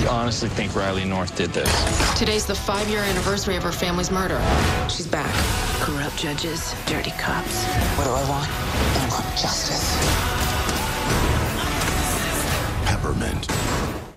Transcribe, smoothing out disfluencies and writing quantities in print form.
You honestly think Riley North did this? Today's the 5-year anniversary of her family's murder. She's back. Corrupt judges, dirty cops. What do I want? I want justice.